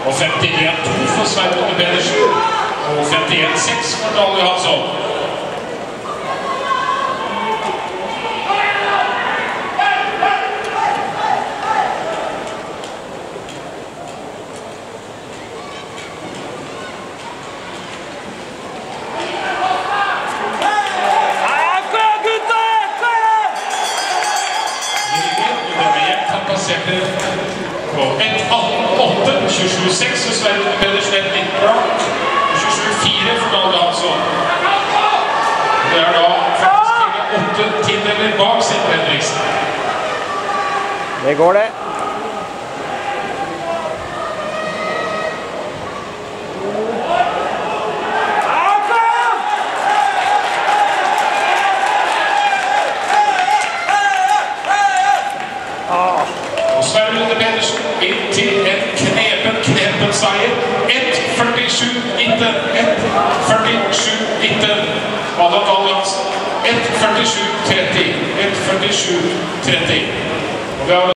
Og 51-2 for Svein Åge Pedersen. Og 51-6 for Dahl Johansson. På 1.18.8, 27.6 for Svein Åge Pedersen, 27.4 for Dahl Johansson. Det er da faktisk 8 tideler bak Sindre Henriksen. Det går det. Og Svein Åge Pedersen inn til en knepen seier. 1.47-19. 1.47-19. Adam Dahl Johansen 1.47-30. 1.47-30.